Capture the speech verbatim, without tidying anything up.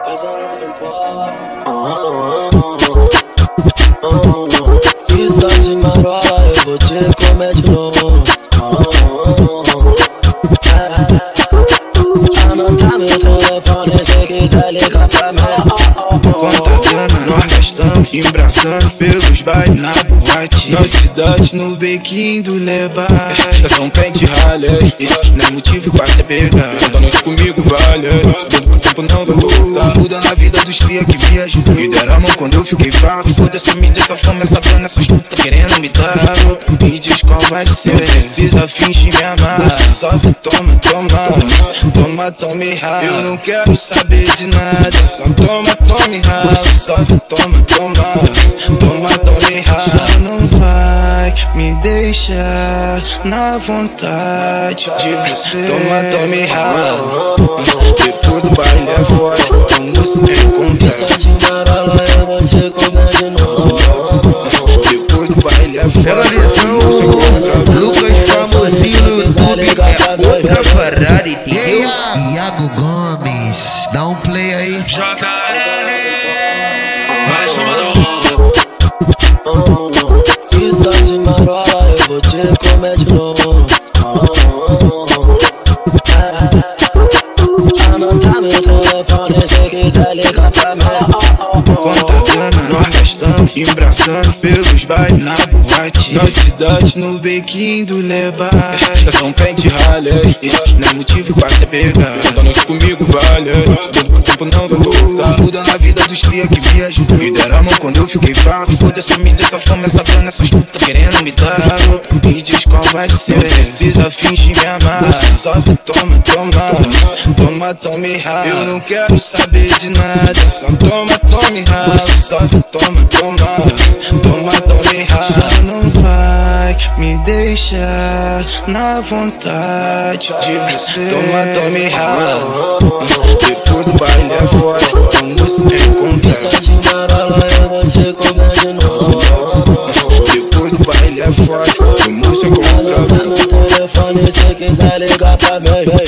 E só de marola eu vou te comer de novo. Anota meu telefone se quiser ligar pra mim. Quanta grana nós gastamos, embraçando pelos bailes na boate. Na cidade, no bequinho do Lebas. Eu sou um pente ralé, isso não é motivo pra se pegar. Tenta noite comigo, vale. Sabendo que o tempo não vai voltar. Mudando a vida dos cria que me ajudou. Me deram a mão quando eu fiquei fraco. Foda-se a mídia, essa fama, essa grana, essas putas querendo me dar. Garota, me diz qual vai ser. Não precisa fingir me amar. Você só vai toma, toma. Toma, tome rala. Eu não quero saber de nada. Só toma, tome rala. Você só vai toma, toma. Toma, tome rala. Só não vai me deixar na vontade de você. Toma, tome rala. Depois do baile é fora, quando se encontrar. Só de marola eu vou te comer de novo. Depois do baile é fora, pela visão, Lucas famosinho no YouTube, é outra Ferrari, entendeu? Iago Gomes, dá um play aí. J L, vai chamando. E só de marola eu vou te comer de novo. Anota meu telefone se quiser ligar pra mim. Quanta grana nós gastamos, embraçando pelos bailes na boate. Na cidade, no bequinho do Lebas. Eu sou um pente ralé, isso não é motivo pra se pegar. Tenta noite comigo, vale. Sabendo que o tempo não vai voltar. Mudando a vida dos cria que me ajudou. Me deram a mão quando eu fiquei fraco. Foda-se a mídia, essa fama, essa grana, essas putas querendo me dar. Garota, me diz qual vai ser. Não precisa fingir me amar. Você só vai toma, toma. Toma, tome rala. Eu não quero saber de nada. Só toma, tome rala. Você só vai toma, toma. Toma, tome rala. Só não vai me deixar na vontade de você. Toma, tome rala. Depois do baile é fora, quando se encontrar. Só de marola eu vou te comer de novo. Depois do baile é fora, quando se encontrar. Anota meu telefone se quiser ligar pra mim.